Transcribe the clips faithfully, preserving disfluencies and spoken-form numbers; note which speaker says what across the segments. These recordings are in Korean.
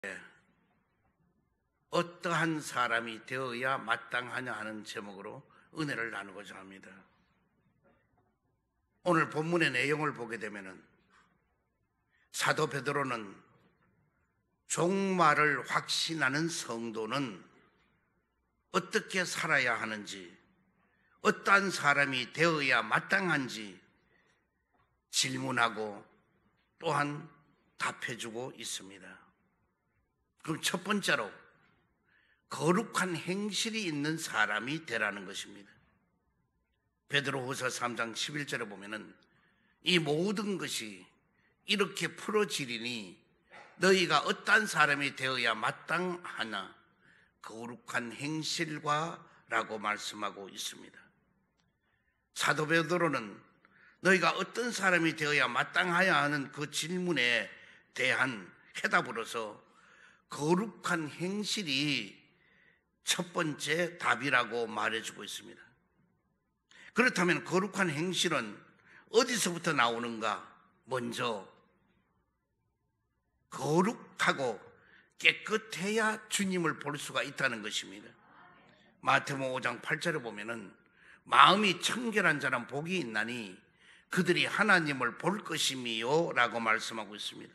Speaker 1: 어떠한 사람이 되어야 마땅하냐 하는 제목으로 은혜를 나누고자 합니다. 오늘 본문의 내용을 보게 되면은 사도 베드로는 종말을 확신하는 성도는 어떻게 살아야 하는지, 어떠한 사람이 되어야 마땅한지 질문하고 또한 답해주고 있습니다. 그럼 첫 번째로 거룩한 행실이 있는 사람이 되라는 것입니다. 베드로후서 삼 장 십일 절에 보면은 이 모든 것이 이렇게 풀어지리니 너희가 어떠한 사람이 되어야 마땅하나 거룩한 행실과 라고 말씀하고 있습니다. 사도 베드로는 너희가 어떤 사람이 되어야 마땅하야 하는 그 질문에 대한 해답으로서 거룩한 행실이 첫 번째 답이라고 말해주고 있습니다. 그렇다면 거룩한 행실은 어디서부터 나오는가? 먼저 거룩하고 깨끗해야 주님을 볼 수가 있다는 것입니다. 마태복음 오 장 팔 절에 보면은 마음이 청결한 자는 복이 있나니 그들이 하나님을 볼 것임이요 라고 말씀하고 있습니다.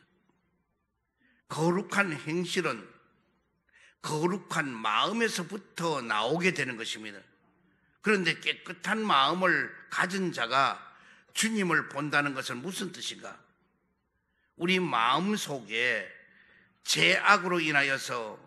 Speaker 1: 거룩한 행실은 거룩한 마음에서부터 나오게 되는 것입니다. 그런데 깨끗한 마음을 가진 자가 주님을 본다는 것은 무슨 뜻인가? 우리 마음 속에 죄악으로 인하여서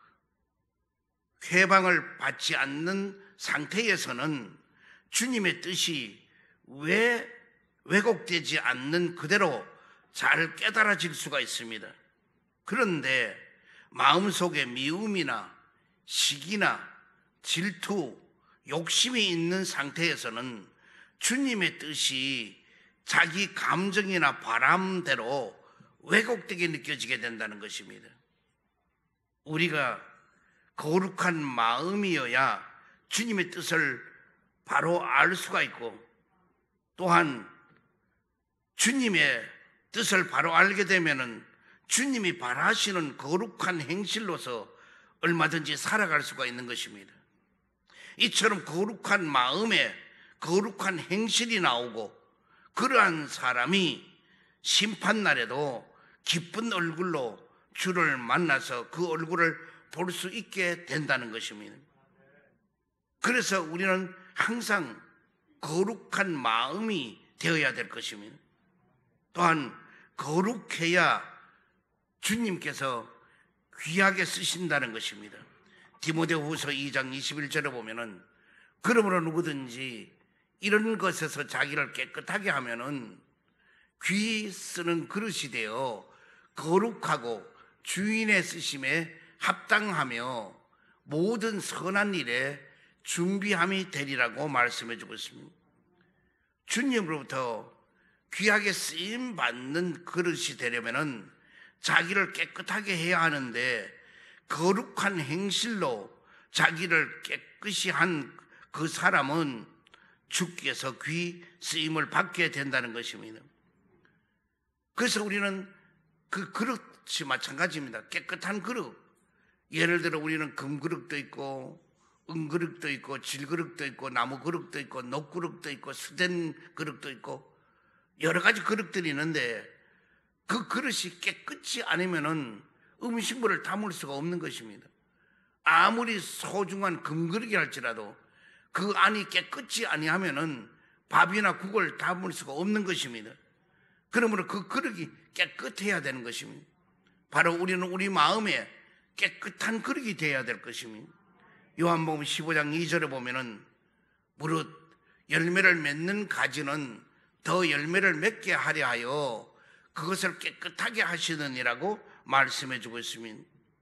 Speaker 1: 회방을 받지 않는 상태에서는 주님의 뜻이 왜 왜곡되지 않는 그대로 잘 깨달아질 수가 있습니다. 그런데 마음속에 미움이나 시기나 질투, 욕심이 있는 상태에서는 주님의 뜻이 자기 감정이나 바람대로 왜곡되게 느껴지게 된다는 것입니다. 우리가 거룩한 마음이어야 주님의 뜻을 바로 알 수가 있고, 또한 주님의 뜻을 바로 알게 되면은 주님이 바라시는 거룩한 행실로서 얼마든지 살아갈 수가 있는 것입니다. 이처럼 거룩한 마음에 거룩한 행실이 나오고, 그러한 사람이 심판날에도 기쁜 얼굴로 주를 만나서 그 얼굴을 볼 수 있게 된다는 것입니다. 그래서 우리는 항상 거룩한 마음이 되어야 될 것입니다. 또한 거룩해야 주님께서 귀하게 쓰신다는 것입니다. 디모데후서 이 장 이십일 절에 보면은 그러므로 누구든지 이런 것에서 자기를 깨끗하게 하면은 귀 쓰는 그릇이 되어 거룩하고 주인의 쓰심에 합당하며 모든 선한 일에 준비함이 되리라고 말씀해 주고 있습니다. 주님으로부터 귀하게 쓰임 받는 그릇이 되려면은 자기를 깨끗하게 해야 하는데, 거룩한 행실로 자기를 깨끗이 한 그 사람은 주께서 귀 쓰임을 받게 된다는 것입니다. 그래서 우리는 그 그릇이 마찬가지입니다. 깨끗한 그릇. 예를 들어 우리는 금그릇도 있고 은그릇도 있고 질그릇도 있고 나무 그릇도 있고 녹그릇도 있고 수된 그릇도 있고 여러 가지 그릇들이 있는데, 그 그릇이 깨끗이 아니면은 음식물을 담을 수가 없는 것입니다. 아무리 소중한 금그릇이 할지라도 그 안이 깨끗이 아니하면은 밥이나 국을 담을 수가 없는 것입니다. 그러므로 그 그릇이 깨끗해야 되는 것입니다. 바로 우리는 우리 마음에 깨끗한 그릇이 되어야 될 것입니다. 요한복음 십오 장 이 절에 보면은 무릇 열매를 맺는 가지는 더 열매를 맺게 하려 하여 그것을 깨끗하게 하시느니라고 말씀해 주고 있습니다.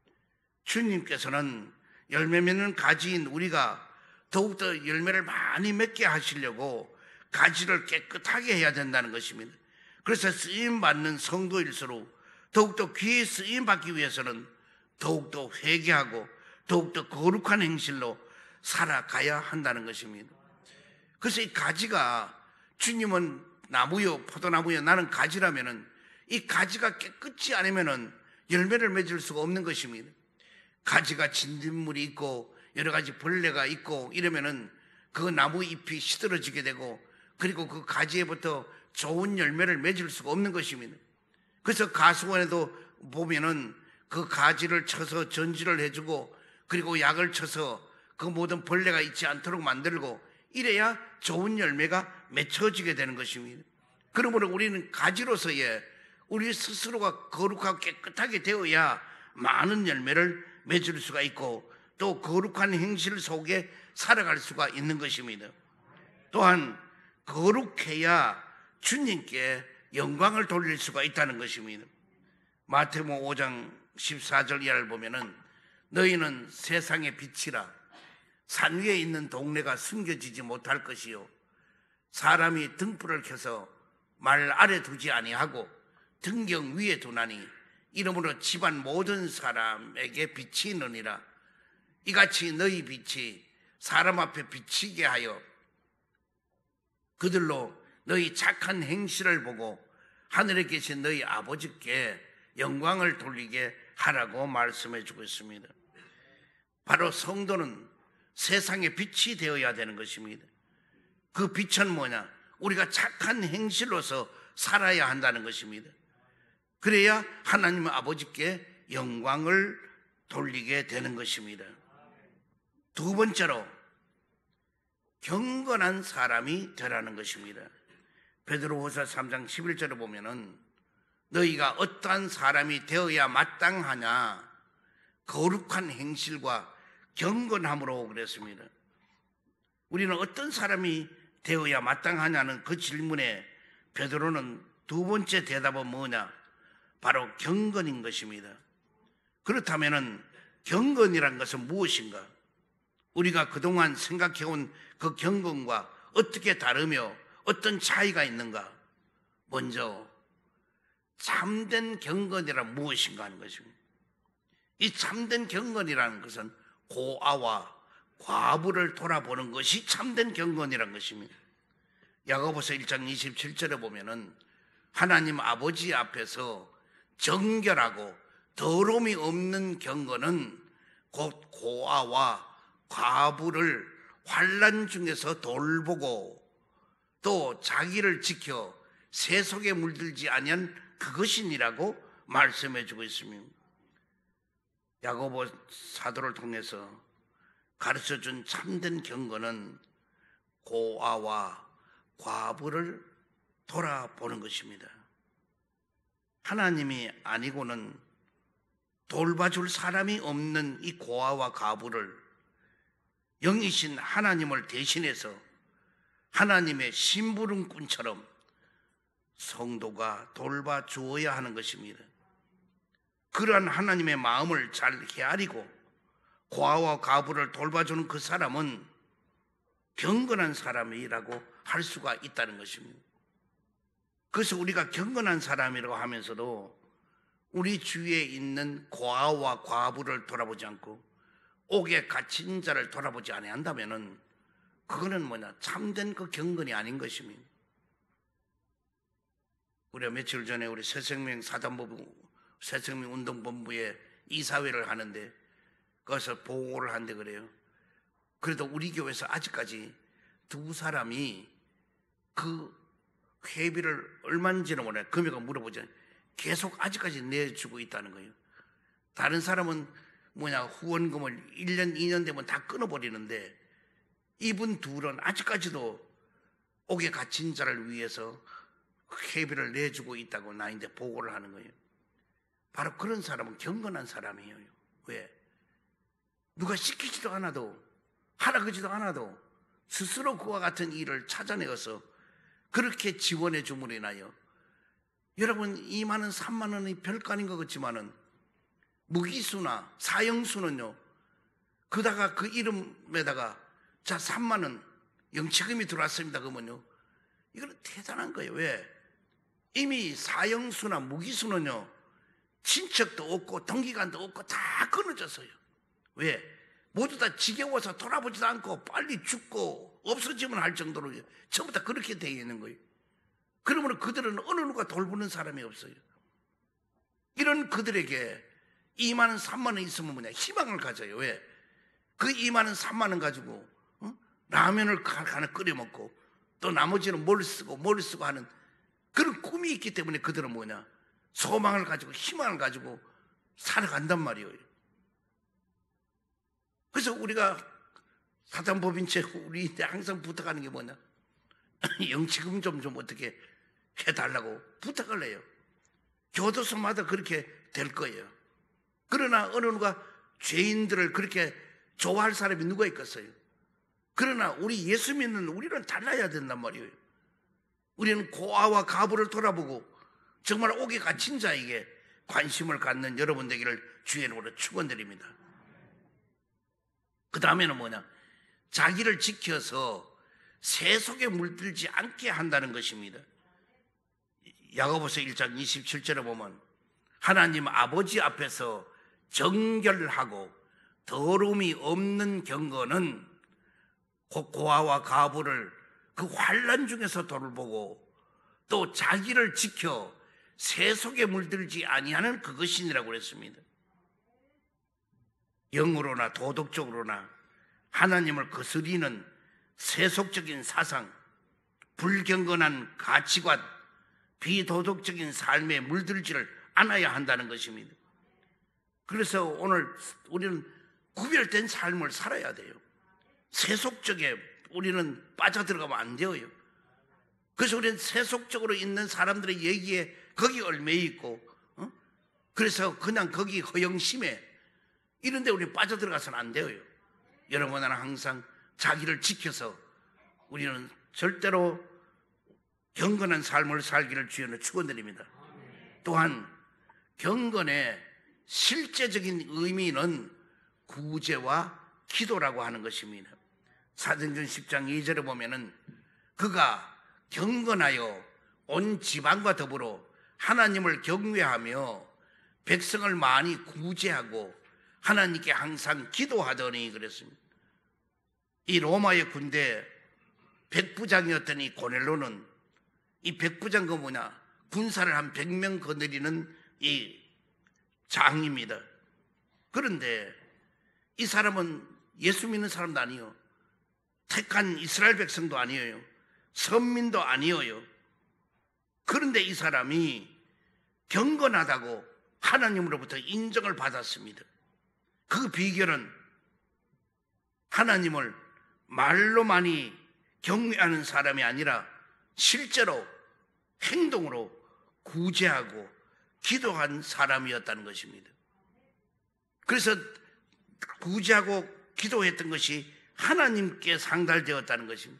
Speaker 1: 주님께서는 열매 맺는 가지인 우리가 더욱더 열매를 많이 맺게 하시려고 가지를 깨끗하게 해야 된다는 것입니다. 그래서 쓰임받는 성도일수록 더욱더 귀에 쓰임받기 위해서는 더욱더 회개하고 더욱더 거룩한 행실로 살아가야 한다는 것입니다. 그래서 이 가지가, 주님은 나무요 포도나무요 나는 가지라면은 이 가지가 깨끗이 않으면은 열매를 맺을 수가 없는 것입니다. 가지가 진딧물이 있고 여러 가지 벌레가 있고 이러면은 그 나무 잎이 시들어지게 되고 그리고 그 가지에부터 좋은 열매를 맺을 수가 없는 것입니다. 그래서 가수원에도 보면은 그 가지를 쳐서 전지를 해주고 그리고 약을 쳐서 그 모든 벌레가 있지 않도록 만들고 이래야 좋은 열매가 맺혀지게 되는 것입니다. 그러므로 우리는 가지로서의 우리 스스로가 거룩하고 깨끗하게 되어야 많은 열매를 맺을 수가 있고 또 거룩한 행실 속에 살아갈 수가 있는 것입니다. 또한 거룩해야 주님께 영광을 돌릴 수가 있다는 것입니다. 마태복음 오 장 십사 절 이하를 보면은 너희는 세상의 빛이라 산 위에 있는 동네가 숨겨지지 못할 것이요 사람이 등불을 켜서 말 아래 두지 아니하고 등경 위에 두나니 이러므로 집안 모든 사람에게 빛이 있느니라. 이같이 너희 빛이 사람 앞에 비치게 하여 그들로 너희 착한 행실을 보고 하늘에 계신 너희 아버지께 영광을 돌리게 하라고 말씀해 주고 있습니다. 바로 성도는 세상의 빛이 되어야 되는 것입니다. 그 빛은 뭐냐? 우리가 착한 행실로서 살아야 한다는 것입니다. 그래야 하나님 아버지께 영광을 돌리게 되는 것입니다. 두 번째로 경건한 사람이 되라는 것입니다. 베드로후서 삼 장 십일 절에 보면은 너희가 어떠한 사람이 되어야 마땅하냐 거룩한 행실과 경건함으로 그랬습니다. 우리는 어떤 사람이 되어야 마땅하냐는 그 질문에 베드로는 두 번째 대답은 뭐냐? 바로 경건인 것입니다. 그렇다면은 경건이란 것은 무엇인가? 우리가 그동안 생각해온 그 경건과 어떻게 다르며 어떤 차이가 있는가? 먼저 참된 경건이란 무엇인가 하는 것입니다. 이 참된 경건이라는 것은 고아와 과부를 돌아보는 것이 참된 경건이라는 것입니다. 야고보서 일 장 이십칠 절에 보면은 하나님 아버지 앞에서 정결하고 더러움이 없는 경건은 곧 고아와 과부를 환난 중에서 돌보고 또 자기를 지켜 세속에 물들지 아니한 그것이니라고 말씀해 주고 있습니다. 야고보 사도를 통해서 가르쳐준 참된 경건은 고아와 과부를 돌아보는 것입니다. 하나님이 아니고는 돌봐줄 사람이 없는 이 고아와 과부를 영이신 하나님을 대신해서 하나님의 심부름꾼처럼 성도가 돌봐주어야 하는 것입니다. 그러한 하나님의 마음을 잘 헤아리고 고아와 과부를 돌봐주는 그 사람은 경건한 사람이라고 할 수가 있다는 것입니다. 그래서 우리가 경건한 사람이라고 하면서도 우리 주위에 있는 고아와 과부를 돌아보지 않고 옥에 갇힌 자를 돌아보지 아니한다면은 그거는 뭐냐? 참된 그 경건이 아닌 것입니다. 우리가 며칠 전에 우리 새생명 사단본부, 새생명 운동본부에 이사회를 하는데 거기서 보고를 한데 그래요. 그래도 우리 교회에서 아직까지 두 사람이 그 회비를 얼마인지는 몰라요. 금액을 물어보잖아요. 계속 아직까지 내주고 있다는 거예요. 다른 사람은 뭐냐 후원금을 일 년, 이 년 되면 다 끊어버리는데 이분 둘은 아직까지도 옥에 갇힌 자를 위해서 회비를 내주고 있다고 나한테 보고를 하는 거예요. 바로 그런 사람은 경건한 사람이에요. 왜? 누가 시키지도 않아도 하라그지도 않아도 스스로 그와 같은 일을 찾아내어서 그렇게 지원해 줌으로 인하여 여러분 이만 원, 삼만 원이 별거 아닌 것 같지만은 무기수나 사형수는요 그다가 그 이름에다가 자 삼만 원 영치금이 들어왔습니다 그러면요 이거는 대단한 거예요. 왜? 이미 사형수나 무기수는요 친척도 없고 동기간도 없고 다 끊어졌어요. 왜? 모두 다 지겨워서 돌아보지도 않고 빨리 죽고 없어지면 할 정도로 전부 다 그렇게 되어 있는 거예요. 그러면 그들은 어느 누가 돌보는 사람이 없어요. 이런 그들에게 이만 원, 삼만 원 있으면 뭐냐? 희망을 가져요. 왜? 그 이만 원, 삼만 원 가지고 어? 라면을 하나 끓여 먹고 또 나머지는 뭘 쓰고 뭘 쓰고 하는 그런 꿈이 있기 때문에 그들은 뭐냐? 소망을 가지고 희망을 가지고 살아간단 말이에요. 그래서 우리가 사단법인체 우리한테 항상 부탁하는 게 뭐냐? 영치금 좀, 좀 어떻게 해달라고 부탁을 해요. 교도소마다 그렇게 될 거예요. 그러나 어느 누가 죄인들을 그렇게 좋아할 사람이 누가 있겠어요? 그러나 우리 예수 믿는 우리는 달라야 된단 말이에요. 우리는 고아와 가부를 돌아보고 정말 옥에 갇힌 자에게 관심을 갖는 여러분 되기를 주의 이름으로 축원드립니다. 그 다음에는 뭐냐? 자기를 지켜서 세속에 물들지 않게 한다는 것입니다. 야고보서 일 장 이십칠 절에 보면 하나님 아버지 앞에서 정결하고 더러움이 없는 경건은 고아와 가부를 그 환난 중에서 돌보고 또 자기를 지켜 세속에 물들지 아니하는 그것이니라고 그랬습니다. 영으로나 도덕적으로나 하나님을 거스리는 세속적인 사상, 불경건한 가치관, 비도덕적인 삶에 물들지를 않아야 한다는 것입니다. 그래서 오늘 우리는 구별된 삶을 살아야 돼요. 세속적에 우리는 빠져들어가면 안 돼요. 그래서 우리는 세속적으로 있는 사람들의 얘기에 거기 얽매여 있고 어? 그래서 그냥 거기 허영심에 이런 데 우리 빠져들어가서는 안 돼요. 여러분은 항상 자기를 지켜서 우리는 절대로 경건한 삶을 살기를 주여 축원드립니다. 또한 경건의 실제적인 의미는 구제와 기도라고 하는 것입니다. 사도행전 십 장 이 절에 보면은 그가 경건하여 온 지방과 더불어 하나님을 경외하며 백성을 많이 구제하고 하나님께 항상 기도하더니 그랬습니다. 이 로마의 군대 백부장이었던 이 고넬로는 이 백부장 그 뭐냐? 군사를 한 백 명 거느리는 이 장입니다. 그런데 이 사람은 예수 믿는 사람도 아니에요. 택한 이스라엘 백성도 아니에요. 선민도 아니에요. 그런데 이 사람이 경건하다고 하나님으로부터 인정을 받았습니다. 그 비결은 하나님을 말로만이 경외하는 사람이 아니라 실제로 행동으로 구제하고 기도한 사람이었다는 것입니다. 그래서 구제하고 기도했던 것이 하나님께 상달되었다는 것입니다.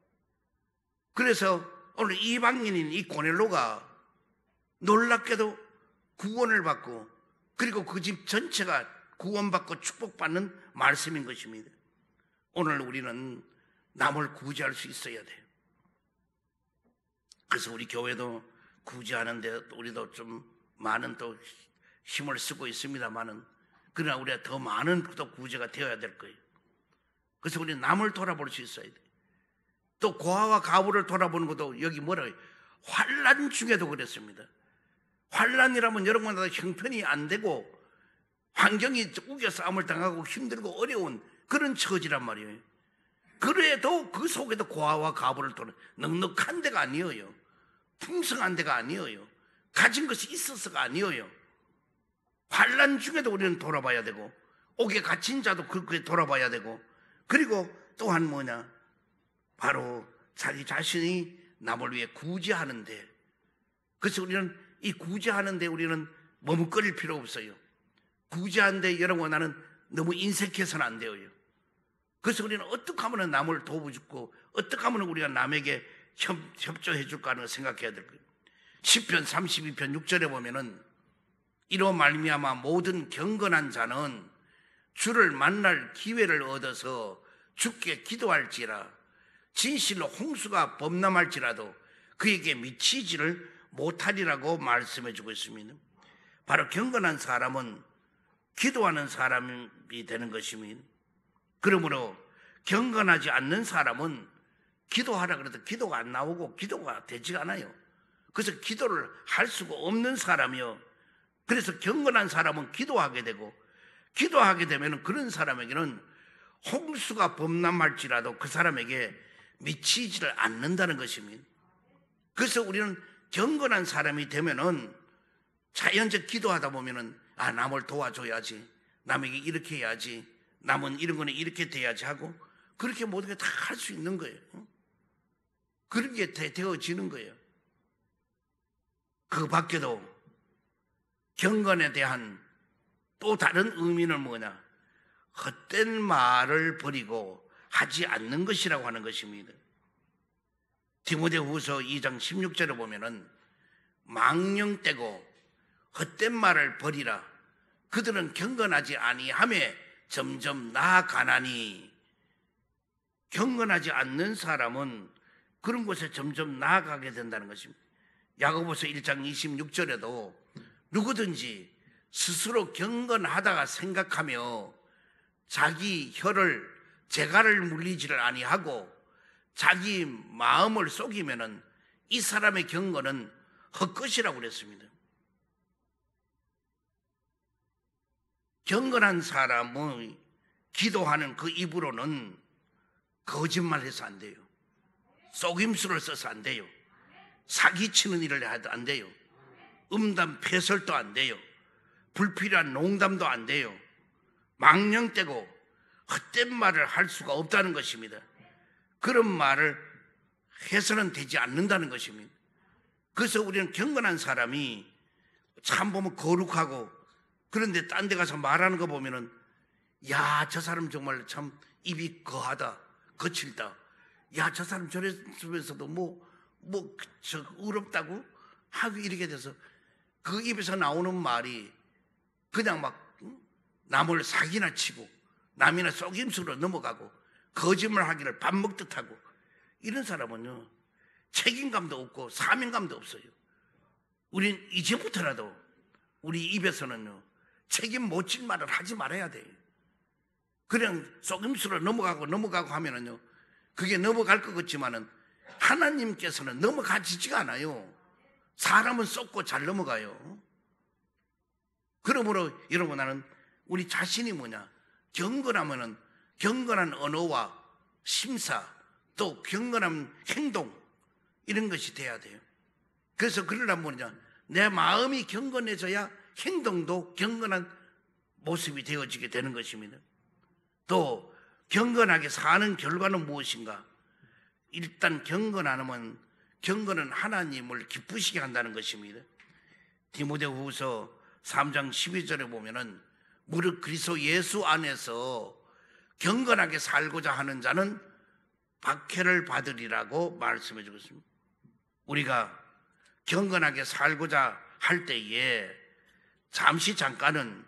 Speaker 1: 그래서 오늘 이방인인 이 고넬로가 놀랍게도 구원을 받고 그리고 그 집 전체가 구원받고 축복받는 말씀인 것입니다. 오늘 우리는 남을 구제할 수 있어야 돼요. 그래서 우리 교회도 구제하는데 우리도 좀 많은 또 힘을 쓰고 있습니다만은 그러나 우리가 더 많은 또 구제가 되어야 될 거예요. 그래서 우리는 남을 돌아볼 수 있어야 돼요. 또 고아와 가부를 돌아보는 것도 여기 뭐라고 해요? 환난 중에도 그랬습니다. 환난이라면 여러분마다 형편이 안 되고 환경이 우겨 싸움을 당하고 힘들고 어려운 그런 처지란 말이에요. 그래도 그 속에도 고아와 가부를 돌아 넉넉한 데가 아니에요. 풍성한 데가 아니에요. 가진 것이 있어서가 아니에요. 환난 중에도 우리는 돌아봐야 되고 옥에 갇힌 자도 그렇게 돌아봐야 되고 그리고 또한 뭐냐? 바로 자기 자신이 남을 위해 구제하는데 그래서 우리는 이 구제하는데 우리는 머뭇거릴 필요 없어요. 구제하는데 여러분 나는 너무 인색해서는 안 돼요. 그래서 우리는 어떻게 하면 남을 도와주고 어떻게 하면 우리가 남에게 협, 협조해 줄까 하는 걸 생각해야 될 거예요. 시편 삼십이 편 육 절에 보면은 이로 말미암아 모든 경건한 자는 주를 만날 기회를 얻어서 주께 기도할지라 진실로 홍수가 범람할지라도 그에게 미치지를 못하리라고 말씀해 주고 있습니다. 바로 경건한 사람은 기도하는 사람이 되는 것입니다. 그러므로 경건하지 않는 사람은 기도하라 그래도 기도가 안 나오고 기도가 되지 않아요. 그래서 기도를 할 수가 없는 사람이요 그래서 경건한 사람은 기도하게 되고, 기도하게 되면 그런 사람에게는 홍수가 범람할지라도 그 사람에게 미치지를 않는다는 것입니다. 그래서 우리는 경건한 사람이 되면은 자연적 기도하다 보면은 아, 남을 도와줘야지, 남에게 이렇게 해야지, 남은 이런 거는 이렇게 돼야지 하고 그렇게 모든 게 다 할 수 있는 거예요. 그렇게 되어지는 거예요. 그 밖에도 경건에 대한 또 다른 의미는 뭐냐? 헛된 말을 버리고 하지 않는 것이라고 하는 것입니다. 디모데후서 이 장 십육 절에 보면은 망령되고 헛된 말을 버리라. 그들은 경건하지 아니하매 점점 나아가나니. 경건하지 않는 사람은 그런 곳에 점점 나아가게 된다는 것입니다. 야고보서 일 장 이십육 절에도 누구든지 스스로 경건하다가 생각하며 자기 혀를 재갈을 물리지를 아니하고 자기 마음을 속이면은 이 사람의 경건은 헛것이라고 그랬습니다. 경건한 사람의 기도하는 그 입으로는 거짓말해서 안 돼요. 속임수를 써서 안 돼요. 사기치는 일을 해도 안 돼요. 음담 패설도 안 돼요. 불필요한 농담도 안 돼요. 망령되고 헛된 말을 할 수가 없다는 것입니다. 그런 말을 해서는 되지 않는다는 것입니다. 그래서 우리는 경건한 사람이 참 보면 거룩하고, 그런데 딴 데 가서 말하는 거 보면은 야, 저 사람 정말 참 입이 거하다, 거칠다. 야, 저 사람 저랬으면서도 뭐, 뭐, 저, 의롭다고 하고 이렇게 돼서 그 입에서 나오는 말이 그냥 막 남을 사기나 치고 남이나 속임수로 넘어가고 거짓말 하기를 밥 먹듯 하고, 이런 사람은요 책임감도 없고 사명감도 없어요. 우린 이제부터라도 우리 입에서는요 책임 못 질 말을 하지 말아야 돼요. 그냥 속임수로 넘어가고 넘어가고 하면은요 그게 넘어갈 것 같지만은 하나님께서는 넘어가지지가 않아요. 사람은 썩고 잘 넘어가요. 그러므로 여러분, 나는 우리 자신이 뭐냐, 경건하면은 경건한 언어와 심사, 또 경건한 행동, 이런 것이 돼야 돼요. 그래서 그러려면 뭐냐, 내 마음이 경건해져야 행동도 경건한 모습이 되어지게 되는 것입니다. 또 경건하게 사는 결과는 무엇인가? 일단 경건하면 경건은 하나님을 기쁘시게 한다는 것입니다. 디모데후서 삼 장 십이 절에 보면은 무릇 그리스도 예수 안에서 경건하게 살고자 하는 자는 박해를 받으리라고 말씀해 주고 있습니다. 우리가 경건하게 살고자 할 때에 잠시 잠깐은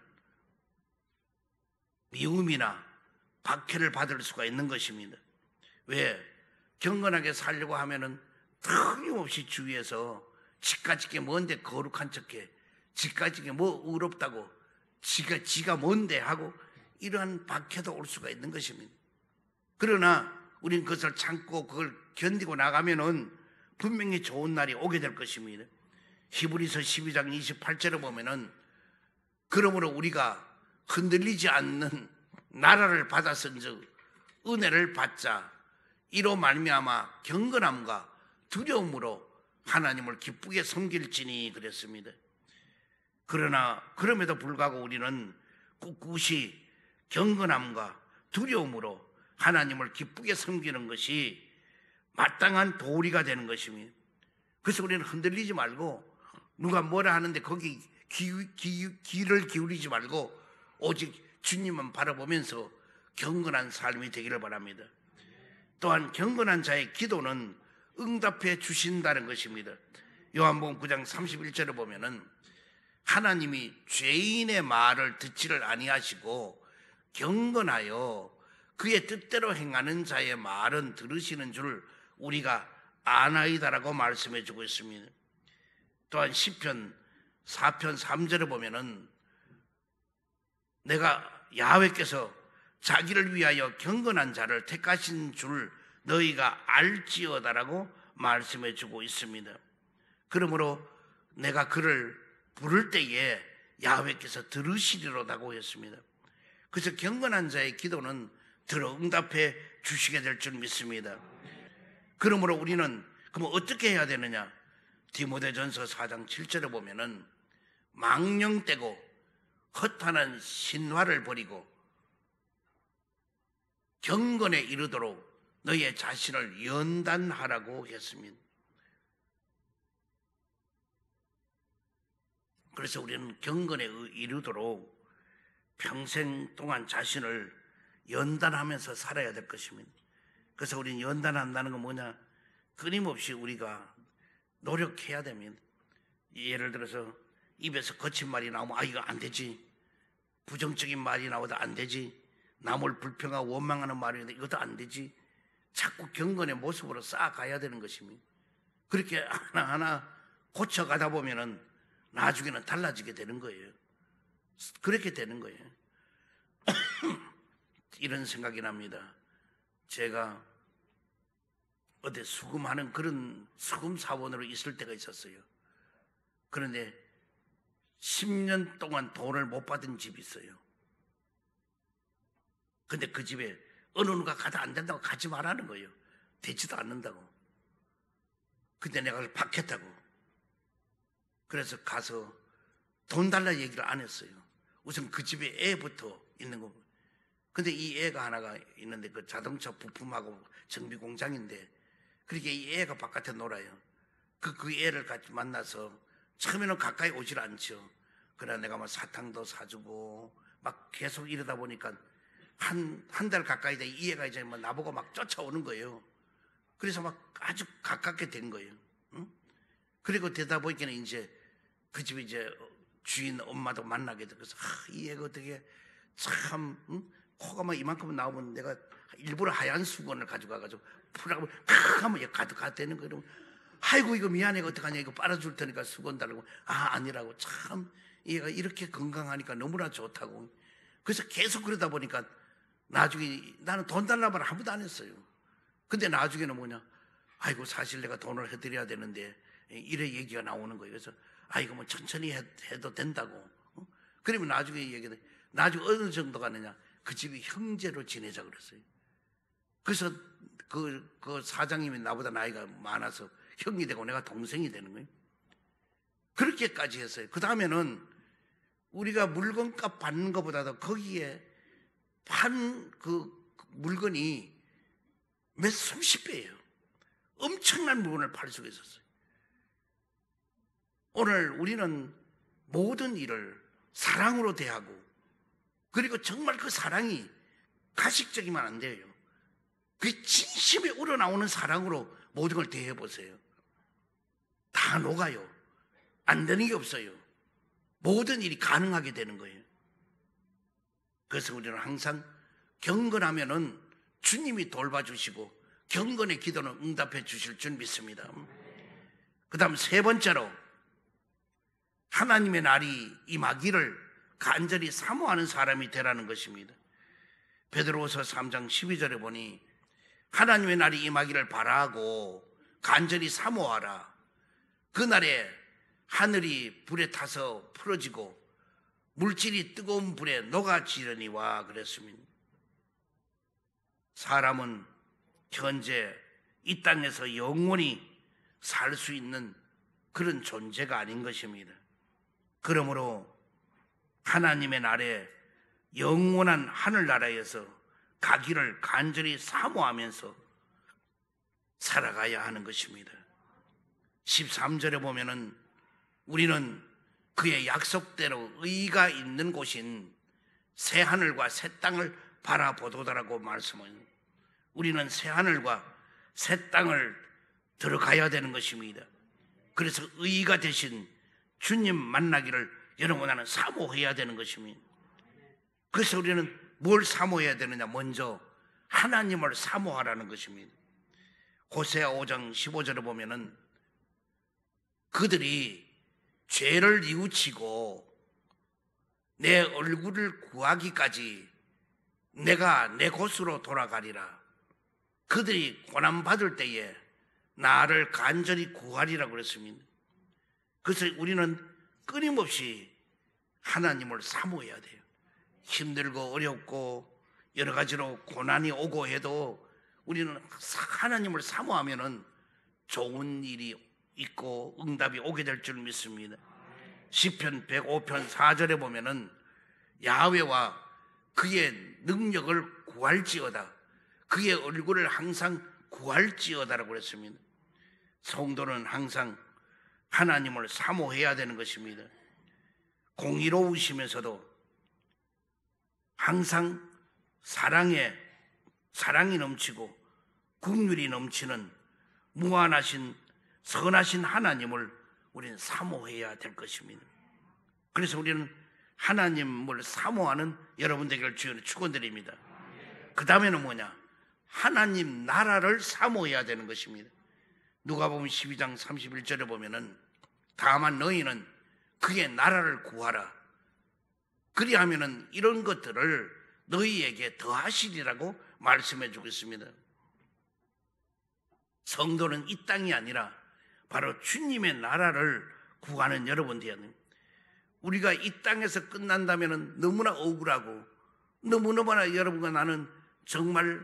Speaker 1: 미움이나 박해를 받을 수가 있는 것입니다. 왜? 경건하게 살려고 하면은 틀림없이 주위에서 지까지게 뭔데 거룩한 척해, 지까지게 뭐 의롭다고, 지가 지가 뭔데 하고 이러한 박해도 올 수가 있는 것입니다. 그러나 우린 그것을 참고 그걸 견디고 나가면은 분명히 좋은 날이 오게 될 것입니다. 히브리서 십이 장 이십팔 절에 보면은 그러므로 우리가 흔들리지 않는 나라를 받았은즉 은혜를 받자. 이로 말미암아 경건함과 두려움으로 하나님을 기쁘게 섬길지니 그랬습니다. 그러나 그럼에도 불구하고 우리는 꿋꿋이 경건함과 두려움으로 하나님을 기쁘게 섬기는 것이 마땅한 도리가 되는 것입니다. 그래서 우리는 흔들리지 말고 누가 뭐라 하는데 거기 귀, 귀, 귀를 기울이지 말고 오직 주님만 바라보면서 경건한 삶이 되기를 바랍니다. 또한 경건한 자의 기도는 응답해 주신다는 것입니다. 요한복음 구 장 삼십일 절에 보면은 하나님이 죄인의 말을 듣지를 아니하시고 경건하여 그의 뜻대로 행하는 자의 말은 들으시는 줄 우리가 아나이다라고 말씀해 주고 있습니다. 또한 시편 사 편 삼 절에 보면은 내가 야훼께서 자기를 위하여 경건한 자를 택하신 줄 너희가 알지어다라고 말씀해 주고 있습니다. 그러므로 내가 그를 부를 때에 야훼께서 들으시리로다고 했습니다. 그래서 경건한 자의 기도는 들어 응답해 주시게 될 줄 믿습니다. 그러므로 우리는 그럼 어떻게 해야 되느냐? 디모데전서 사 장 칠 절에 보면은 망령되고 허탄한 신화를 버리고 경건에 이르도록 너의 자신을 연단하라고 했습니다. 그래서 우리는 경건에 이르도록 평생 동안 자신을 연단하면서 살아야 될 것입니다. 그래서 우리는 연단한다는 건 뭐냐? 끊임없이 우리가 노력해야 됩니다. 예를 들어서 입에서 거친 말이 나오면 아 이거 안 되지, 부정적인 말이 나오도 안 되지, 남을 불평하고 원망하는 말이 나오도 이것도 안 되지, 자꾸 경건의 모습으로 쌓아가야 되는 것입니다. 그렇게 하나하나 고쳐가다 보면은 나중에는 달라지게 되는 거예요. 그렇게 되는 거예요. 이런 생각이 납니다. 제가 어디 수금하는 그런 수금 사원으로 있을 때가 있었어요. 그런데 십 년 동안 돈을 못 받은 집이 있어요. 근데 그 집에 어느 누가 가도 안 된다고 가지 말라는 거예요. 되지도 않는다고. 근데 내가 그걸 받겠다고. 그래서 가서 돈 달라 얘기를 안 했어요. 우선 그 집에 애부터 있는 거. 근데 이 애가 하나가 있는데 그 자동차 부품하고 정비 공장인데 그렇게 이 애가 바깥에 놀아요. 그, 그 애를 같이 만나서 처음에는 가까이 오질 않죠. 그러나 내가 막 사탕도 사주고 막 계속 이러다 보니까 한, 한 달 가까이 돼 이 애가 이제 막 나보고 막 쫓아오는 거예요. 그래서 막 아주 가깝게 된 거예요. 응? 그리고 되다 보니까 이제 그 집에 이제 주인 엄마도 만나게 되고, 그래서 아, 이 애가 어떻게 참, 응? 코가 막 이만큼 나오면 내가 일부러 하얀 수건을 가져가가지고 풀하고 칵 하면 얘 가득 되는 거예요. 아이고 이거 미안해 어떡하냐 이거 빨아줄 테니까 수건 달라고. 아 아니라고. 참 얘가 이렇게 건강하니까 너무나 좋다고. 그래서 계속 그러다 보니까 나중에 나는 돈 달라고 말 아무도 안 했어요. 근데 나중에는 뭐냐, 아이고 사실 내가 돈을 해드려야 되는데 이래 얘기가 나오는 거예요. 그래서 아이고 뭐 천천히 해, 해도 된다고. 어? 그러면 나중에 얘기해. 나중에 어느 정도 가느냐, 그 집이 형제로 지내자 그랬어요. 그래서 그, 그 사장님이 나보다 나이가 많아서 형이 되고 내가 동생이 되는 거예요. 그렇게까지 했어요. 그 다음에는 우리가 물건값 받는 것보다도 거기에 판 그 물건이 몇 수십 배예요. 엄청난 물건을 팔 수가 있었어요. 오늘 우리는 모든 일을 사랑으로 대하고, 그리고 정말 그 사랑이 가식적이면 안 돼요. 그 진심에 우러나오는 사랑으로 모든 걸 대해보세요. 다 녹아요. 안 되는 게 없어요. 모든 일이 가능하게 되는 거예요. 그래서 우리는 항상 경건하면은 주님이 돌봐주시고 경건의 기도는 응답해 주실 줄 믿습니다. 그 다음 세 번째로 하나님의 날이 임하기를 간절히 사모하는 사람이 되라는 것입니다. 베드로후서 삼 장 십이 절에 보니 하나님의 날이 임하기를 바라고 간절히 사모하라. 그날에 하늘이 불에 타서 풀어지고 물질이 뜨거운 불에 녹아지려니와 그랬습니다. 사람은 현재 이 땅에서 영원히 살 수 있는 그런 존재가 아닌 것입니다. 그러므로 하나님의 날에 영원한 하늘나라에서 가기를 간절히 사모하면서 살아가야 하는 것입니다. 십삼 절에 보면은 우리는 그의 약속대로 의가 있는 곳인 새 하늘과 새 땅을 바라보도다라고 말씀합니다. 우리는 새 하늘과 새 땅을 들어가야 되는 것입니다. 그래서 의가 되신 주님 만나기를 여러분 나는 사모해야 되는 것입니다. 그래서 우리는 뭘 사모해야 되느냐? 먼저 하나님을 사모하라는 것입니다. 호세아 오 장 십오 절에 보면은 그들이 죄를 뉘우치고 내 얼굴을 구하기까지 내가 내 곳으로 돌아가리라. 그들이 고난받을 때에 나를 간절히 구하리라고 그랬습니다. 그래서 우리는 끊임없이 하나님을 사모해야 돼요. 힘들고 어렵고 여러 가지로 고난이 오고 해도 우리는 하나님을 사모하면은 좋은 일이 있고 응답이 오게 될 줄 믿습니다. 시편 백오 편 사 절에 보면은 야훼와 그의 능력을 구할지어다, 그의 얼굴을 항상 구할지어다라고 그랬습니다. 성도는 항상 하나님을 사모해야 되는 것입니다. 공의로우시면서도 항상 사랑에 사랑이 넘치고 긍휼이 넘치는 무한하신 선하신 하나님을 우리는 사모해야 될 것입니다. 그래서 우리는 하나님을 사모하는 여러분 되기를 주여 축원드립니다. 그 다음에는 뭐냐? 하나님 나라를 사모해야 되는 것입니다. 누가복음 십이 장 삼십일 절에 보면은 다만 너희는 그의 나라를 구하라, 그리하면은 이런 것들을 너희에게 더하시리라고 말씀해 주고 있습니다. 성도는 이 땅이 아니라 바로 주님의 나라를 구하는 여러분 되어야 됩니다. 우리가 이 땅에서 끝난다면 너무나 억울하고 너무너무나 여러분과 나는 정말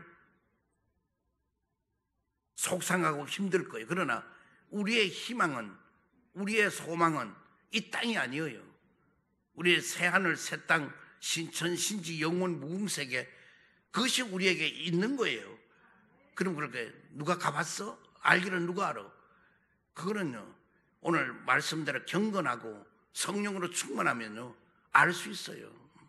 Speaker 1: 속상하고 힘들 거예요. 그러나 우리의 희망은, 우리의 소망은 이 땅이 아니에요. 우리의 새하늘 새 땅 신천 신지 영원 무궁세계, 그것이 우리에게 있는 거예요. 그럼 그렇게 누가 가봤어? 알기는 누가 알아? 그거는요, 오늘 말씀대로 경건하고 성령으로 충만하면요 알 수 있어요.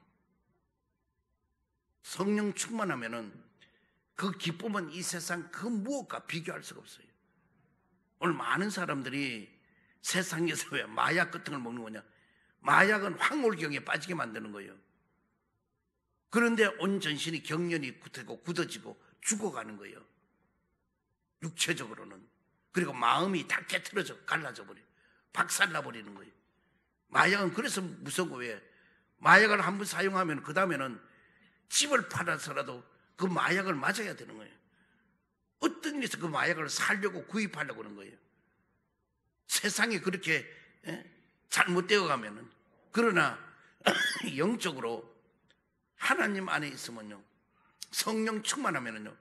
Speaker 1: 성령 충만하면은 그 기쁨은 이 세상 그 무엇과 비교할 수가 없어요. 오늘 많은 사람들이 세상에서 왜 마약 같은 걸 먹는 거냐? 마약은 황홀경에 빠지게 만드는 거예요. 그런데 온 전신이 경련이 굳고 굳어지고 죽어가는 거예요. 육체적으로는. 그리고 마음이 다 깨트려져 갈라져 버려요. 박살나 버리는 거예요. 마약은 그래서 무서운 거예요. 마약을 한번 사용하면 그 다음에는 집을 팔아서라도 그 마약을 맞아야 되는 거예요. 어떤 일에서 그 마약을 살려고 구입하려고 그러는 거예요. 세상이 그렇게 잘못되어 가면은. 그러나 영적으로 하나님 안에 있으면요, 성령 충만하면요,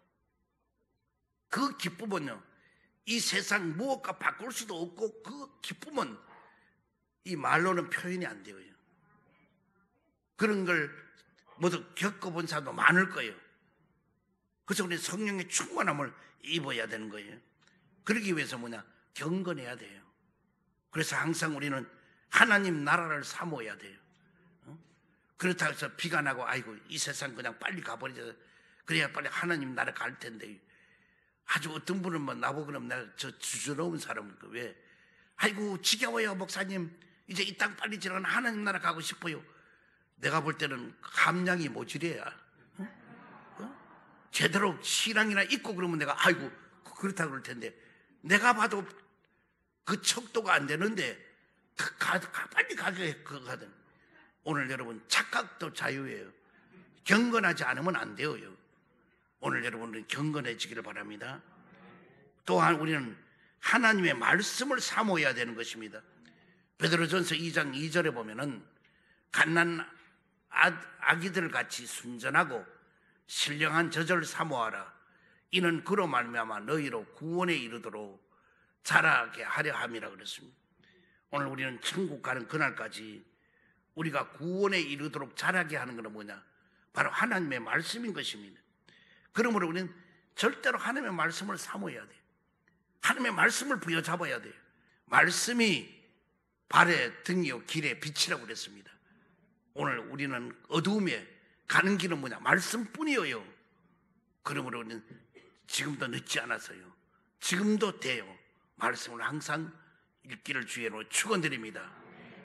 Speaker 1: 그 기쁨은요 이 세상 무엇과 바꿀 수도 없고, 그 기쁨은 이 말로는 표현이 안 돼요. 그런 걸 모두 겪어본 사람도 많을 거예요. 그래서 우리 성령의 충만함을 입어야 되는 거예요. 그러기 위해서 뭐냐? 경건해야 돼요. 그래서 항상 우리는 하나님 나라를 사모해야 돼요. 그렇다고 해서 비가 나고 아이고 이 세상 그냥 빨리 가버리자, 그래야 빨리 하나님 나라 갈 텐데, 아주 어떤 분은 뭐 나보고 그럼 내가 저 주저러운 사람은 왜 아이고 지겨워요 목사님, 이제 이 땅 빨리 지나가는 하나님 나라 가고 싶어요. 내가 볼 때는 함량이 모질이야. 어? 어? 제대로 신앙이나 있고 그러면 내가 아이고 그렇다고 그럴 텐데, 내가 봐도 그 척도가 안 되는데 가, 가, 빨리 가게 가든. 오늘 여러분 착각도 자유예요. 경건하지 않으면 안 돼요. 오늘 여러분은 경건해지기를 바랍니다. 또한 우리는 하나님의 말씀을 사모해야 되는 것입니다. 베드로전서 이 장 이 절에 보면은 갓난 아기들 같이 순전하고 신령한 젖을 사모하라. 이는 그로 말미암아 너희로 구원에 이르도록 자라게 하려 함이라 그랬습니다. 오늘 우리는 천국 가는 그날까지 우리가 구원에 이르도록 자라게 하는 것은 뭐냐? 바로 하나님의 말씀인 것입니다. 그러므로 우리는 절대로 하나님의 말씀을 사모해야 돼요. 하나님의 말씀을 부여잡아야 돼요. 말씀이 발의 등이요 길의 빛이라고 그랬습니다. 오늘 우리는 어두움에 가는 길은 뭐냐? 말씀뿐이에요. 그러므로 우리는 지금도 늦지 않았어요. 지금도 돼요. 말씀을 항상 읽기를 주의로 축원드립니다.